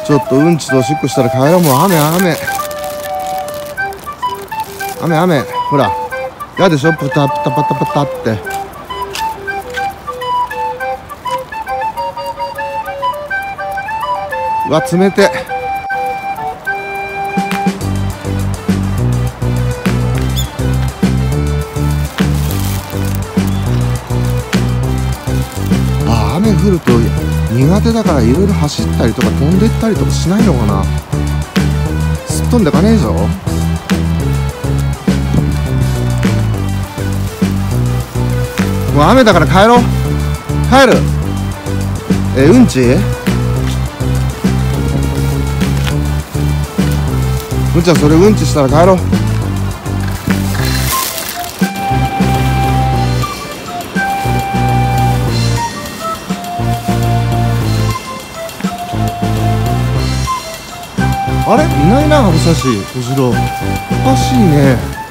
ちょっとうんちとおしっこしたら帰ろう。もう雨ほらやでしょ、プタプタパタパタって。うわ冷て。雨降ると苦手だからいろいろ走ったりとか飛んでったりとかしないのかな。すっ飛んでかねえぞ。もう雨だから帰ろう。帰る。うんちうんちゃん、それうんちしたら帰ろう。あれいないな、春差し小次郎。おかしいね。